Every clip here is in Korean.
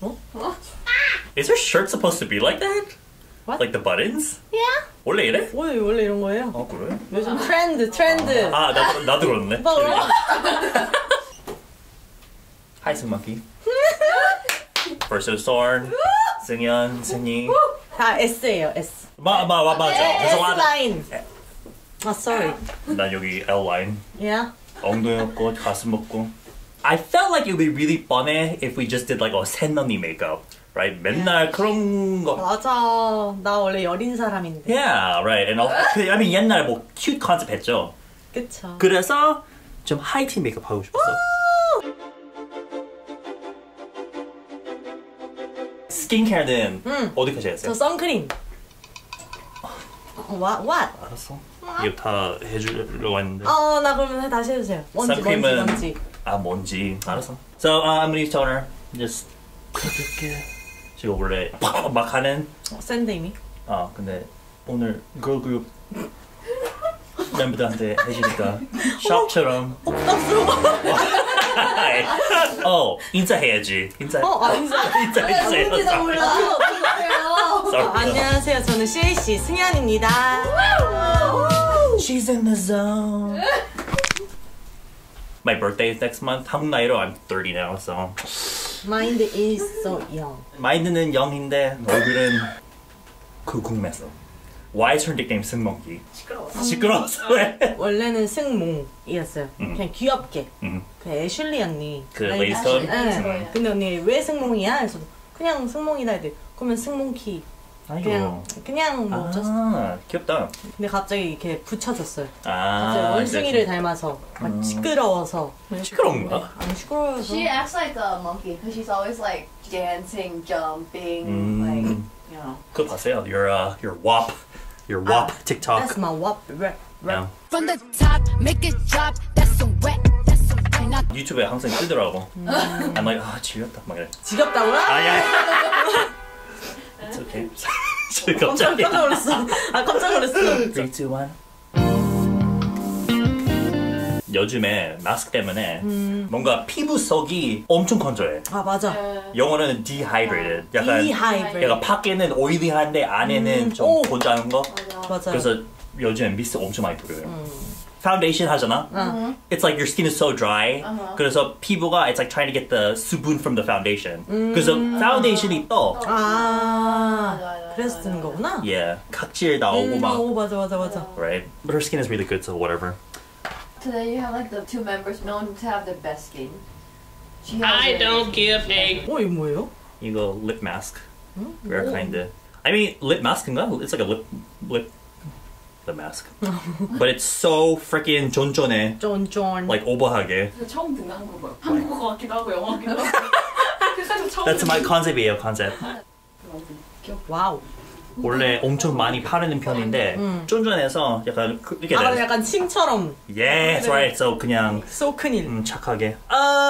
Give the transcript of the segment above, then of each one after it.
Is her shirt supposed to be like that? What? Like the buttons? Yeah. 원래 이래? 원래 이런 거예요. 그래? 요즘 트렌드. 나도 그렇네. 오빠 Hi, Monkey. First is Sorn, 승현, 승희. 다 S예요, S. 맞아. S 라인. sorry. 난 여기 L line. Yeah. 엉덩이 없고 가슴 없고. I felt like it would be really funny if we just did like a 샌언니 makeup, right? 맨날 그런 거. 맞아. 나 원래 여린 사람인데. Yeah, right. And I mean 옛날 뭐 cute 컨셉 했죠. 그쵸. 그래서 좀 하이틴 메이크업 하고 싶었어. 스킨케어는 어디까지 했어요? 저 선크림. What? 알았어. 이거 다 해주려고 했는데. 나 그러면 다시 해주세요. 먼지. 먼지. 알았어. So I'm gonna use toner. Just 가볍게. 지금 원래 막 하는. 샌드 이미. 근데 오늘 걸그룹 멤버들한테 해주니까 샵처럼. 인사해야지. 인사. 인사해주세요. 뭔지도 몰라. 안녕하세요. 저는 CAC 승현입니다. She's in the zone. My birthday is next month. 한국 나이로 I'm 30 now, so. Mind is so young. 마인드는 0인데 얼굴은 궁금해서. Why is her nickname 승몽기? 시끄러워서 왜? 원래는 승몽이었어요. 그냥 귀엽게. 그 애슐리 언니. 그 레이스톤? 네. 근데 언니 왜 승몽이야? 그래서 그냥 승몽이다 해도 그러면 승몽키. 그냥 뭐 귀엽다. 근데 갑자기 이렇게 붙여줬어요. 갑자기 이제. 원숭이를 닮아서 막 시끄러워서. 시끄러운가? 안 시끄러워서. She acts like a monkey because she's always like dancing, jumping, like you know. 그거 봤어요? Your WAP TikTok. That's my WAP rap. Yeah. From the top, make it drop. That's some wet. That's some wet. Not 유튜브에 항상 뜨더라고. I'm like, 지겹다. 막 이래. 지겹다고요? 야. It's okay. 갑자기. 깜짝 놀랐어. 깜짝 놀랐어. 3, 2, 1. 요즘에 마스크 때문에 뭔가 피부 속이 엄청 건조해. 맞아. 영어로는 dehydrated. 약간 밖에는 오일리한데 안에는 좀 건조한 거. 맞아. 그래서 요즘 미스 엄청 많이 뿌려요. 파운데이션 하잖아. It's like your skin is so dry. 그래서 피부가 it's like trying to get the 수분 from the foundation. 그래서 파운데이션이 떠. 그래서 쓰는 거구나. Yeah, 각질 나오고 막. 맞아. Right, but her skin is really good, so whatever. Today you have like the two members known to have the best skin. I don't give a. 이거 뭐예요? 이거 lip mask. Rare kind. I mean, lip mask인가? It's like a lip mask. But it's so freaking 쫀쫀해. 쫀쫀. Like 오버하게. 처음 듣는 한국어. 한국어 같기도 하고 영어 같기도 하고. That's my concept이에요, concept. 와우. 원래 엄청 많이 파르는 편인데 쫀쫀해서 약간 이렇게 돼. 약간 칭처럼. Yes, right. So 그냥 So 큰일. 착하게.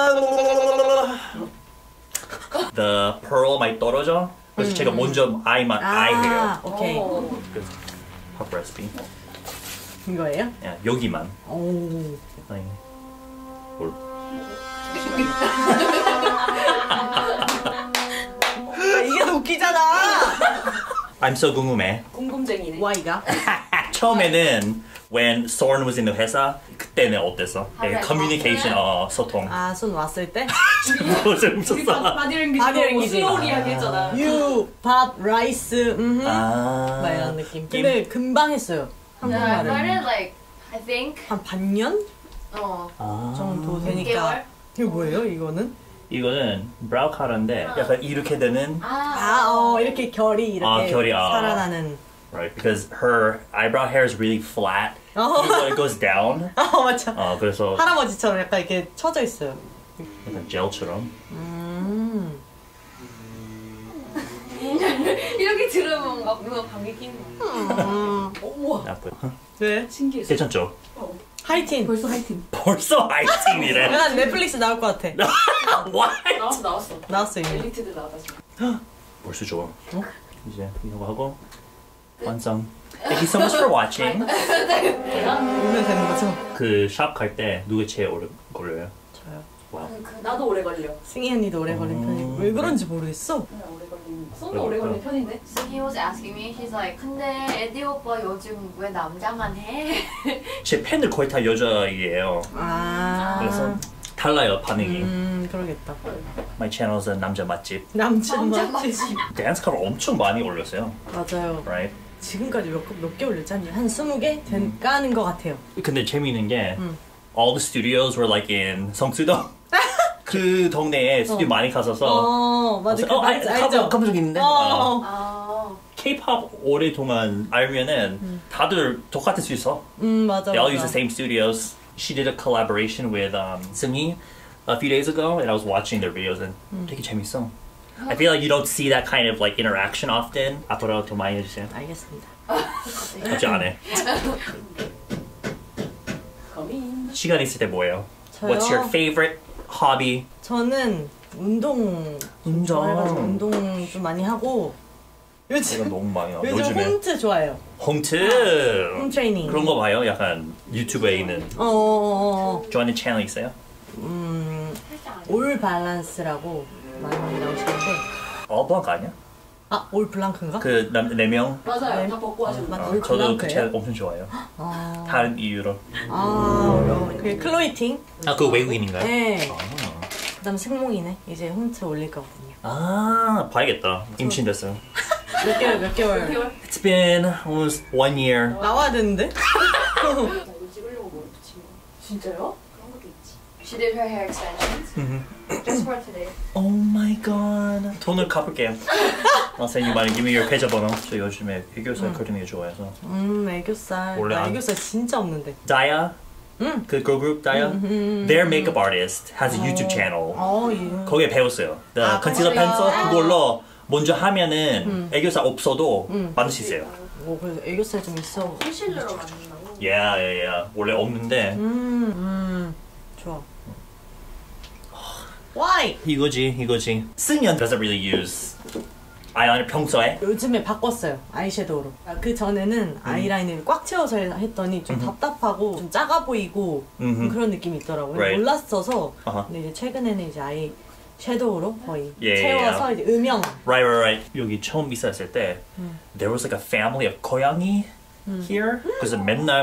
The pearl might 떨어져. 그래서 제가 먼저 eye 해요. 오케이. Hot recipe. 이거예요? 여기만. 오. 뭘? 이게 더 웃기잖아. I'm so 궁금해. 궁금쟁이네. Why가? 처음에는 when Sorn was in the 회사 그때는 어땠어? communication 소통. 손 왔을 때? 무슨 웃었어? 바디랭귀지 슬로우리 하게 했잖아. You, 밥, 라이스, 막 이런 느낌. 근데 금방 했어요. I 한국말을. started like I think 한 반년 정도 되니까. 이거 뭐예요, 이거는? 이거는 브라우 카라인데 약간 이렇게 되는. 이렇게 결이 이렇게 결이, 살아나는. Right, because her eyebrow hair is really flat. When it goes down. 맞아. 그래서 할아버지처럼 약간 이렇게 쳐져 있어요. 약간 젤처럼. 이렇게 들으면 막 누가 방귀 뀌는 거. 어머. 왜? 신기해. 괜찮죠? 하이틴. 벌써 하이틴. 벌써 하이틴이래. 약간 넷플릭스 나올 것 같아. What? 나왔어. 나왔어 이미. 엘리트들 나왔다 지금. 벌써 좋아. 이제 이거 하고 완성. Thank you so much for watching. 오면 되는 거죠? 그 샵 갈 때 누가 제일 오래 걸려요? 저요. 와우. 나도 오래 걸려. 승희 언니도 오래 걸린 편이고 왜 그런지 모르겠어. 그냥 오래 걸리는. 썸도 오래 걸리는 편인데. He was asking me, she's like, 근데 에디 오빠 요즘 왜 남자만 해? 제 팬들 거의 다 여자이에요. 아. 그래서 달라요 반응이. 그러겠다. My channel은 남자 맛집. 남자 남자 맞지? 댄스 커버 엄청 많이 올렸어요. 맞아요. Right? 지금까지 몇 개 올렸지? 한 20개 까는 것 같아요. 근데 재미있는 게 all the studios were like in 성수동. 그 동네에 스튜디오 많이 갔어서 맞아. 알죠? 가본 적 있는데 K-pop 오랫동안 알면은 다들 똑같은 수있어. 맞아. They all use the same studios. She did a collaboration with Seunggi a few days ago, and I was watching their videos, and 되게 재밌어. I feel like you don't see that kind of like interaction often. 앞으로 더 많이 해주세요. 알겠습니다. 갑자기 안 해. 시간 있을 때 뭐예요? 저요? What's your favorite hobby? 저는 운동 좋아해가지고 운동 좀 많이 하고 이거 요즘 너무 많이 나. 요즘 요즘에 홈트 좋아해요. 홈트. 홈 트레이닝. 그런 거 봐요. 약간 유튜브에 있는. 좋아하는 채널 있어요? 올 밸런스라고 많이 나오시는데 블랑크 아니야? 올 블랑크인가? 그 네 명. 맞아요. 네. 다 벗고 하시는 거. 올 저도 그 블랑크예요? 채널 엄청 좋아해요. 다른 이유로. 그게 클로이팅? 그 외국인인가요? 네. 아. 그다음 승몽이네. 이제 홈트 올릴 거거든요. 봐야겠다. 임신됐어요. 몇 개월? It's been almost 1 year. 나와야 되는데? 나 이거 찍으려고 뭘 붙인 거. 진짜요? 그런 것도 있지. She did her hair extensions just for today. Oh my god. 돈을 갚을게요. I'll send you money. Give me your 계좌번호. 저 요즘에 애교살 그리는 게 좋아해서. 애교살. 원래 나 안- 애교살 진짜 없는데. Daya, 그 girl group Daya, their makeup artist has a YouTube channel. 예. 거기에 배웠어요. The concealer pencil 그걸로 먼저 하면은 애교살 없어도 만들 수 있어요. 그래서 애교살 좀 있어. 컨실러로 만든다고? Yeah. 원래 없는데 좋아. Why? 이거지. 승현 doesn't really use 아이라이너 평소에. 요즘에 바꿨어요. 아이섀도우로. 그 전에는 아이라인을 꽉 채워서 했더니 좀 답답하고 좀 작아 보이고 좀 그런 느낌이 있더라고요. Right. 몰랐어서. Uh-huh. 근데 이제 최근에는 이제 아이섀도우로 거의 Yeah. 채워서 이제 음영. Right. 여기 처음 있었을 때 there was like a family of 고양이 here. 그래서 맨날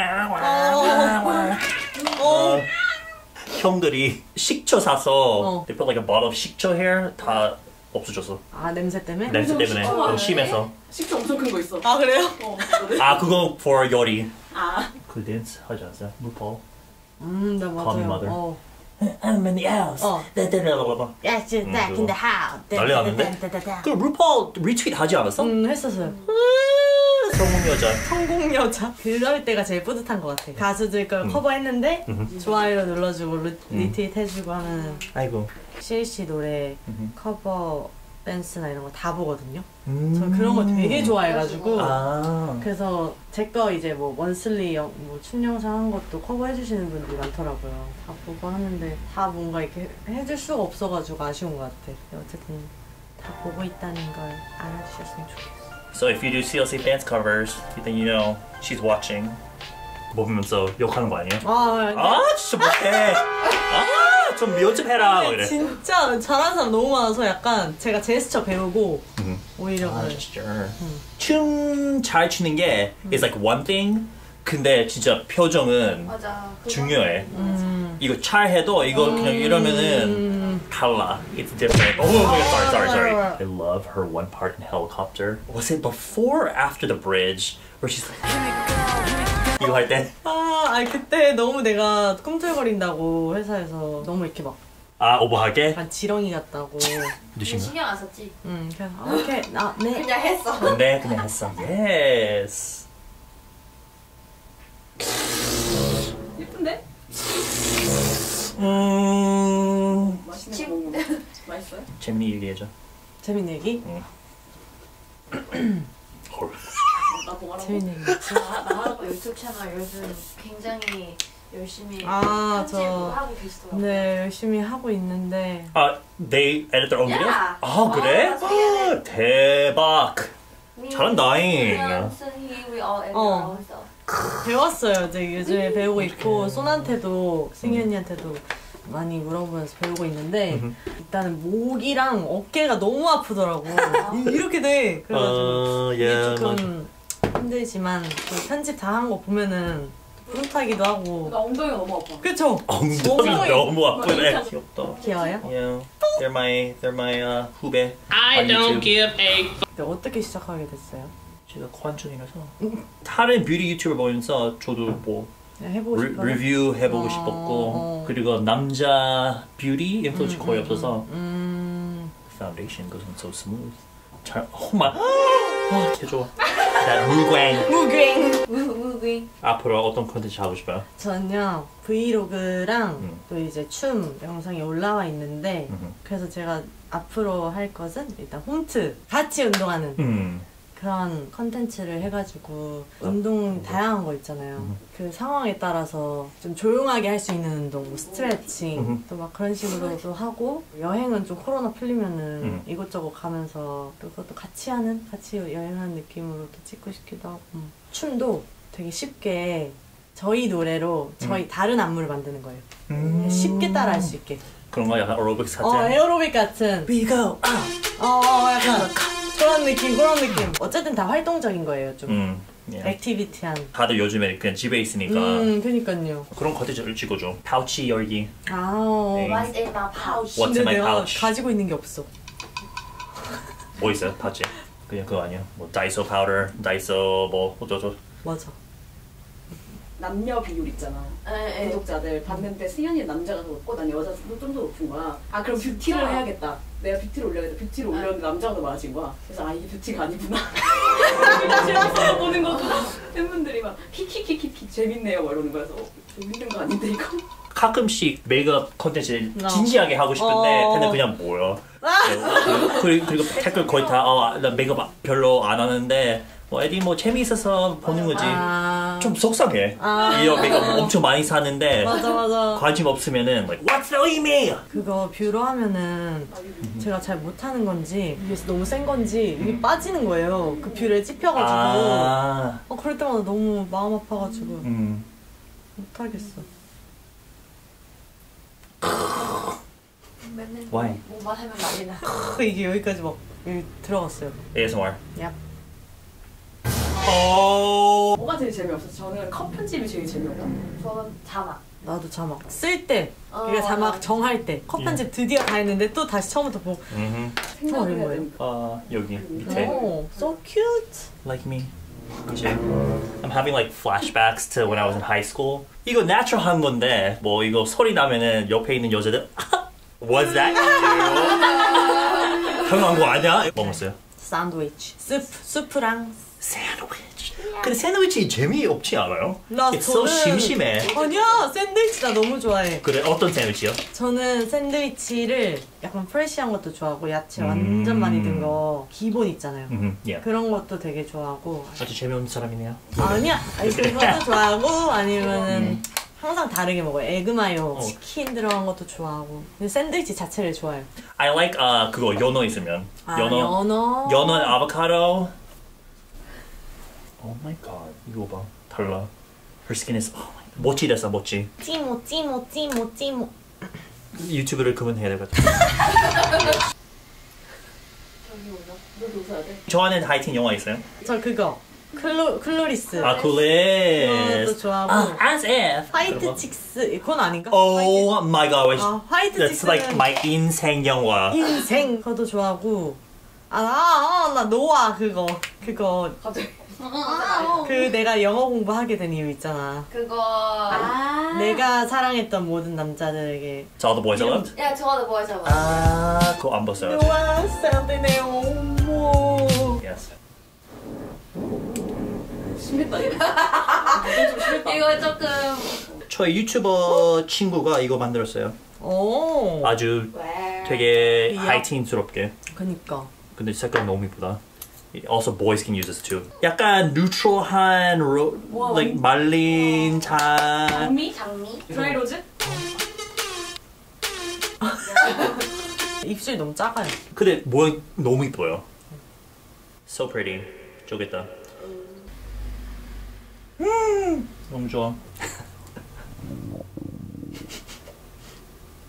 형들이 식초 사서 they put like a bottle of 식초 here 다 없어졌어. 냄새 때문에? 냄새 때문에 너무 심해서. 식초 엄청 큰 거 있어. 그래요? 그거 for 요리. 아. 그 댄스 하지 않았어요? RuPaul. 네, 맞아요. Call me mother. I'm in the house. Yes, you're back in the house. 난리 났는데? 그 RuPaul 리트윗 하지 않았어? 했었어요. 성공 여자. 성공 여자. 그럴 때가 제일 뿌듯한 것 같아. 가수들 걸 커버했는데 좋아요 눌러주고 리트윗 해주고 하면 아이고. CLC 노래 커버 댄스나 이런 거 다 보거든요. 저 그런 거 되게 좋아해가지고 그래서 제 거 이제 뭐 원슬리 뭐 춤 영상 한 것도 커버해주시는 분들이 많더라고요. 다 보고 하는데 다 뭔가 이렇게 해줄 수가 없어가지고 아쉬운 것 같아. 어쨌든 다 보고 있다는 걸 알아주셨으면 좋겠어. So if you do CLC dance covers, then you know she's watching. 보면서 욕하는 거 아니에요? 진짜 못해. 좀 연습해라. 그래. 진짜 잘하는 사람 너무 많아서 약간 제가 제스처 배우고 오히려 진짜. 춤 잘 추는 게 is like one thing. 근데 진짜 표정은 맞아. 중요해. 이거 잘 해도 이거 그냥 이러면은 달라. It's different. Sorry. I love her one part in Helicopter. Was it before or after the bridge where she's like 이거 할 때? 그때 너무 내가 꿈틀거린다고 회사에서 너무 이렇게 막 오버하게? 약간 지렁이 같다고. 누신가? 신경 안 썼지. 그래서 오케이 네. 그냥 했어. 근데 그냥 했어. Yes. 예쁜데? 맛있는 거 먹는 맛있어요? 재밌는 얘기해줘. 재밌는 얘기? 나 뭐하라고? 재밌는 얘기. 나하고 유튜브 채널 요즘 굉장히 열심히 편집을 저 하고 계시더라고요. 네 열심히 하고 있는데 They edit their own video? Yeah. 그래? yeah. 대박. 잘한다잉. We all edit our own stuff. 배웠어요. 이제 요즘에 배우고 있고 소나한테도 승희 언니한테도 많이 물어보면서 배우고 있는데 일단은 목이랑 어깨가 너무 아프더라고. 이렇게 돼. 그래가지고 이게 조금 힘들지만 그 편집 다 한 거 보면은 뿌듯하기도 하고. 나 엉덩이가 너무 아파. 그쵸? 엉덩이 너무 아프네. 귀엽다. 귀여워요? Yeah, they're my 후배. I don't give a 근데 어떻게 시작하게 됐어요? 제가 관중이라서 다른 뷰티 유튜버 보면서 저도 뭐 그냥 해보고 싶어요? 리뷰 해보고 싶었고 그리고 남자 뷰티 인플루언서 거의 없어서 foundation goes on so smooth. 잘 정말 개 좋아. 무광. 무빙. 앞으로 어떤 컨텐츠 하고 싶어요? 저는요 브이로그랑 또 이제 춤 영상이 올라와 있는데 그래서 제가 앞으로 할 것은 일단 홈트 같이 운동하는 그런 컨텐츠를 해가지고 운동 다양한 거 있잖아요. 그 상황에 따라서 좀 조용하게 할 수 있는 운동, 뭐 스트레칭 또 막 그런 식으로도 하고 여행은 좀 코로나 풀리면은 이곳저곳 가면서 또 그것도 같이 여행하는 느낌으로 또 찍고 싶기도 하고 춤도 되게 쉽게 저희 노래로 저희 다른 안무를 만드는 거예요. 쉽게 따라할 수 있게. 그런 거 약간 에어로빅스 같은? 에어로빅 같은. We go 약간 그런 느낌. 어쨌든 다 활동적인 거예요, 좀. 액티비티한. 다들 요즘에 그냥 집에 있으니까 그니까요. 그런 컨텐츠를 찍어줘. 파우치 열기. What's in my pouch? What's in my 내가 pouch? 가지고 있는 게 없어. 뭐 있어요? 파우치? 그냥 그거 아니야? 뭐 다이소 파우더, 다이소 뭐 어쩌죠? 맞아. 남녀 비율 있잖아. 구독자들 봤는데 승현이는 남자가 더 높고 난 여자가 좀 더 높은 거야. 아 그럼 뷰티를 해야겠다. 내가 뷰티를 올려야겠다. 뷰티를 올렸는데 남자가 더 많아진 거야. 그래서 이게 뷰티가 아니구나. 재밌어 보는 거 팬분들이 막 키키키키키 재밌네요 막 이러는 거여서 재밌는 거 아닌데 이거? 가끔씩 메이크업 컨텐츠 진지하게 하고 싶은데 근데 그냥 뭐야? 그리고 댓글 거의 다 나 메이크업 별로 안 하는데 뭐 에디 뭐 재미있어서 보는 거지. 좀 속상해. 이거 메이크업 엄청 많이 사는데 맞아. 관심 없으면은 like What's the email? 그거 뷰러 하면은 제가 잘 못하는 건지 위에서 너무 센 건지 이게 빠지는 거예요. 그 뷰를 찝혀가지고. 그럴 때마다 너무 마음 아파가지고 못하겠어. Why? 뭐만 하면 난리 나. 이게 여기까지 막 여기 들어갔어요. ASMR. 얍. 뭐가 제일 재미없어서 저는 컷 편집이 제일 재미없다. 저는 자막. 나도 자막 쓸 때, 그러니까 자막 정할 때 컷 편집 드디어 다 했는데 또 다시 처음부터 보고 생각을 해야 되니까. 여기 밑에. So cute. Like me. 그치? I'm having like flashbacks to when I was in high school. 이거 natural 한 건데 뭐 이거 소리 나면은 옆에 있는 여자들 Was that you? 당연한 거 아니야? 뭐 먹었어요? 샌드위치. 스프랑. 샌드위치. 근데 샌드위치 재미없지 않아요? 나 It's so 심심해. 아니야, 샌드위치 나 너무 좋아해. 그래, 어떤 샌드위치요? 저는 샌드위치를 약간 프레시한 것도 좋아하고 야채 완전 많이 든 거 기본 있잖아요. Yeah. 그런 것도 되게 좋아하고. 아주 재미없는 사람이네요. 아니야, 그것도 좋아하고 아니면은 항상 다르게 먹어요. 에그마요, 치킨 들어간 것도 좋아하고. 근데 샌드위치 자체를 좋아해요. I like 그거 연어 있으면. 연어. 연어, 아보카도. Oh my god, 이거 봐, 달라. Her skin is 모찌 됐어, 모찌. 찌모. 유튜브를 그만해야 돼가지고. 너도 웃어야 돼. 좋아하는 하이틴 영화 있어요? 저 그거 클로리스. 클리스. 그것도 좋아하고. As if. 화이트 칙스 그건 아닌가? Oh my god, 화이트 that's 칙스는 like my 인생 영화. 인생 그것도 좋아하고. 나 노아 그거. 갑자기. 그 내가 영어 공부하게 된 이유 있잖아. 그거. 내가 사랑했던 모든 남자들에게. To all the boys I loved? 야, 저거 뭐야, 저거. 그거 안 봤어요. 노아 샌드네 오모. Yes. 심했다 이거. 좀 심했다. 이거 조금. 저희 유튜버 친구가 이거 만들었어요. 오. 아주 되게 하이틴스럽게. 그니까. 근데 색깔 너무 이쁘다. Also, boys can use this too. 약간 뉴트럴한 like 말린 장미? 드라이로즈? 입술이 너무 작아요. 근데 모양 너무 이뻐요. So pretty. 쪼겠다. 너무 좋아.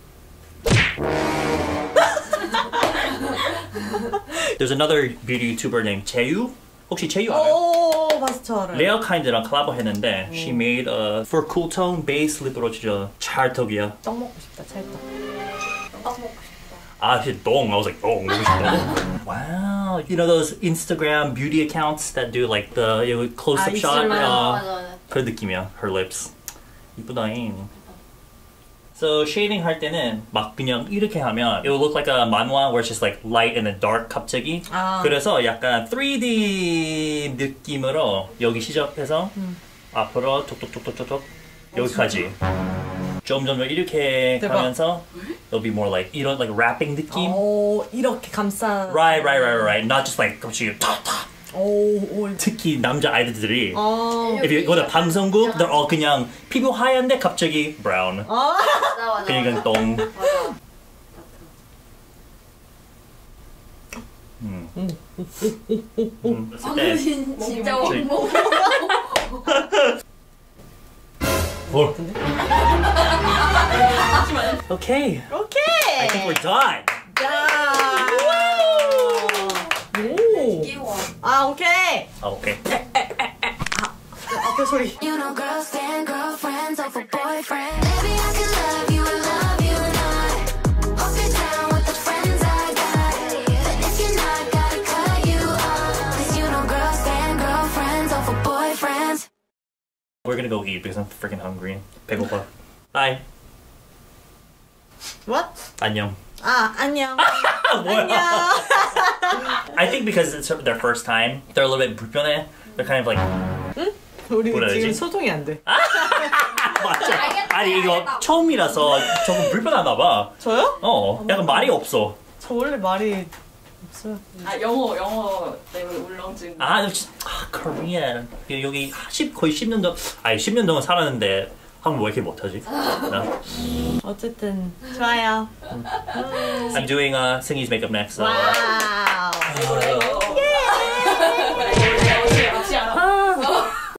There's another beauty YouTuber named 제유. 혹시 제유 알아요? 오, 봤어. 레어 카인드랑 콜라보 했는데 she made a for cool tone base lip rouge 찰떡이야. 떡 먹고 싶다. 찰떡. 떡 먹고 싶다. I said dong. I was like dong. Wow. You know those Instagram beauty accounts that do like the close-up shot? 맞아. 그런 느낌이야. Her lips. 이쁘다잉. So shading 할 때는 막 그냥 이렇게 하면 it will look like a manhwa where it's just like light and then dark 갑자기. 그래서 약간 3D 느낌으로 여기 시작해서 앞으로 톡톡톡톡톡 여기까지. 점점 이렇게 대박. 가면서 it'll be more like 이런 like rapping 느낌. 오, 이렇게 감싸. Right. Not just like 갑자기 탁탁. 오. 특히 남자 아이들이 if you go to 방송국 they're all 그냥 피부 하얀데 갑자기 brown. 맞아. 그냥 똥. 진짜 못 Okay. I think we're done. 끼워. 아, 오케이. Okay. 앞에 소리. You know, girls stand girlfriends over boyfriends. Baby, I can love you not. Hope you're down with the friends I got. But if you're not, gotta cut you off. 'Cause you know, girls stand girlfriends over boyfriends. We're gonna go eat because I'm freaking hungry. 배고파. Bye. What? 안녕. 아, 안녕. 뭐야? 안녕. I think because it's their first time, they're a little bit 불편해. They're kind of like 우리 뭐라 지금 해야지? 소통이 안 돼. 맞아. 아니 이거 처음이라서 조금 불편하나 봐. 저요? 약간 말이 없어. 저 원래 말이 없어요. 아 영어 때문에 울렁증. Korean. 여기 거의 10년 동안 10년 동안 살았는데 한국 왜 이렇게 못하지? 어쨌든 좋아요. I'm doing Singhi's makeup next. So. 와우.